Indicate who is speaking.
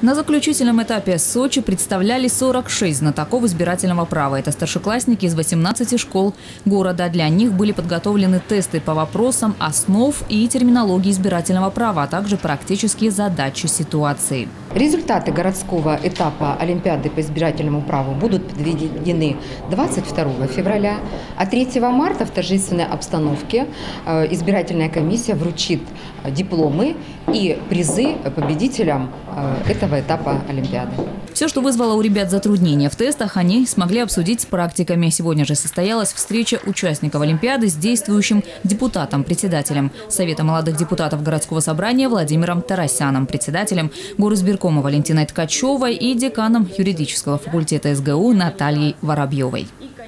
Speaker 1: На заключительном этапе Сочи представляли 46 знатоков избирательного права. Это старшеклассники из 18 школ города. Для них были подготовлены тесты по вопросам основ и терминологии избирательного права, а также практические задачи ситуации.
Speaker 2: Результаты городского этапа Олимпиады по избирательному праву будут подведены 22 февраля, а 3 марта в торжественной обстановке избирательная комиссия вручит дипломы и призы победителям этого этапа Олимпиады.
Speaker 1: Все, что вызвало у ребят затруднения в тестах, они смогли обсудить с практиками. Сегодня же состоялась встреча участников Олимпиады с действующим депутатом-председателем Совета молодых депутатов городского собрания Владимиром Тарасяном, председателем горосбиркома Валентиной Ткачевой и деканом юридического факультета СГУ Натальей Воробьевой.